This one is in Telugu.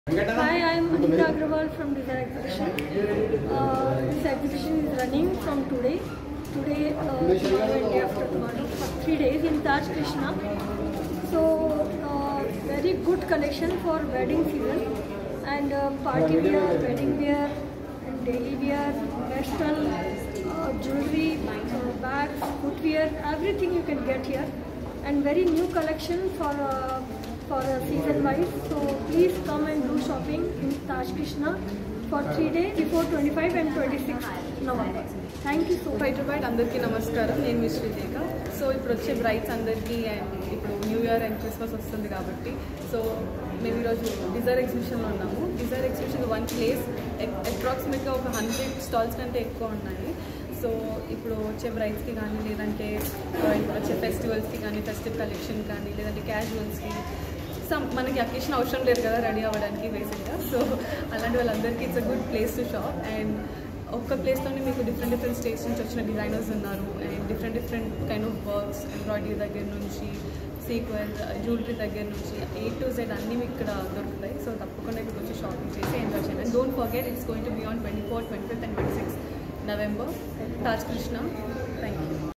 Hi, I'm Anita Agrawal from Design Exhibition. This exhibition is running from today, tomorrow and day after tomorrow for 3 days in Taj Krishna. So, very good collection for wedding season and party wear, wedding wear, and daily wear, western, jewelry, bags, footwear, everything you can get here, and very new collection for season wise. So please come and do shopping in Taj Krishna for 3 days before 25 and 26 November. Thank you so much. Hyderabad అందరికీ నమస్కారం. నేను మీ శ్రీలేఖ. సో ఇప్పుడు వచ్చే బ్రైట్స్ అందరికీ అండ్ ఇప్పుడు న్యూ ఇయర్ అండ్ క్రిస్మస్ వస్తుంది కాబట్టి సో మేము ఈరోజు డిజైర్ ఎగ్జిబిషన్లో ఉన్నాము. డిజైర్ ఎగ్జిబిషన్ వన్ ప్లేస్ అప్రాక్సిమేట్గా ఒక 100 స్టాల్స్ కంటే ఎక్కువ ఉన్నాయి. సో ఇప్పుడు వచ్చే బ్రైట్స్కి కానీ లేదంటే ఇప్పుడు వచ్చే ఫెస్టివల్స్కి కానీ ఫెస్టివ్ కలెక్షన్ కానీ లేదంటే క్యాజువల్స్కి మనకి అకేషన్ అవసరం లేదు కదా రెడీ అవ్వడానికి బేసిక్గా. సో అలాంటి వాళ్ళందరికీ it's a good place to shop. And ఒక్క ప్లేస్తోనే మీకు డిఫరెంట్ స్టేట్స్ నుంచి వచ్చిన డిజైనర్స్ ఉన్నారు and different kind of works embroidery దగ్గర నుంచి సీక్వెన్స్ జ్యువెలరీ దగ్గర నుంచి A to Z అన్నీ మీకు ఇక్కడ దొరుకుతాయి. సో తప్పకుండా ఇక్కడికి వచ్చి షాపింగ్ చేసి ఎంజాయ్ చేయండి. And don't forget it's going to be on 24, 25 and 26 November, Taj Krishna. Thank you.